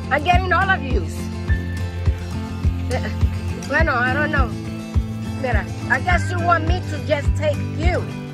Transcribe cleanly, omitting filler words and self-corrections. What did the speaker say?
I'm getting all of you. Bueno, I don't know. Mira, I guess you want me to just take you.